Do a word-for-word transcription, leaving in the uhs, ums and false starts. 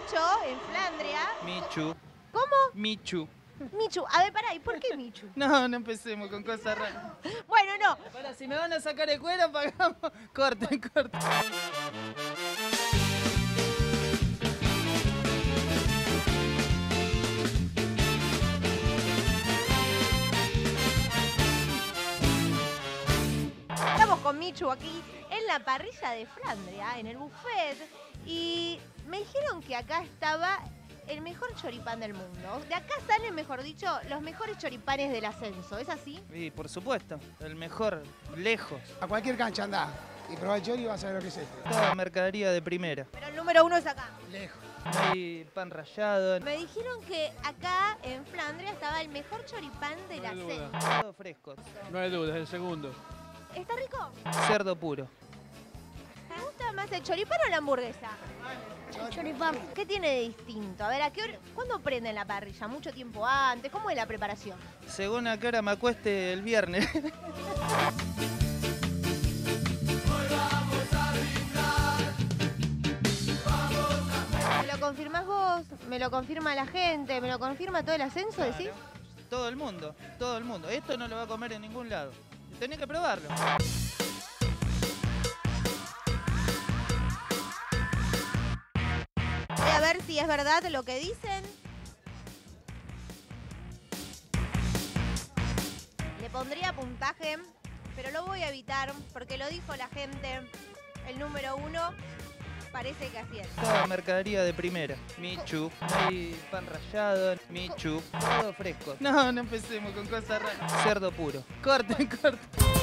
dicho en Flandria. Michu. ¿Cómo? Michu. Michu. A ver, pará, ¿y por qué Michu? No, no empecemos con cosas raras. Bueno, no. Para, si me van a sacar el cuero, pagamos. Corten, corten. Estamos con Michu aquí en la parrilla de Flandria, en el buffet, y me dijeron que acá estaba el mejor choripán del mundo. De acá salen, mejor dicho, los mejores choripanes del ascenso, ¿es así? Y por supuesto, el mejor, lejos. A cualquier cancha andá y probá el chori y vas a ver lo que es esto. Toda mercadería de primera. Pero el número uno es acá. Lejos. Hay pan rallado. Me dijeron que acá en Flandria estaba el mejor choripán del No hay duda. ascenso. Todo fresco. No hay duda, es el segundo. ¿Está rico? Cerdo puro. ¿Te gusta más el choripán o la hamburguesa? Choripán. ¿Qué tiene de distinto? A ver, ¿a qué hora, ¿cuándo prenden la parrilla? ¿Mucho tiempo antes? ¿Cómo es la preparación? Según a qué hora me acueste el viernes. ¿Me lo confirmás vos? ¿Me lo confirma la gente? ¿Me lo confirma todo el ascenso, decís? Todo el mundo, todo el mundo. Esto no lo va a comer en ningún lado. Tenés que probarlo. Voy a ver si es verdad lo que dicen. Le pondría puntaje, pero lo voy a evitar porque lo dijo la gente. El número uno parece que así es. Toda mercadería de primera. Michu. Hay pan rallado. Michu. Todo fresco. No, no empecemos con cosas raras. Cerdo puro. Corten, corten.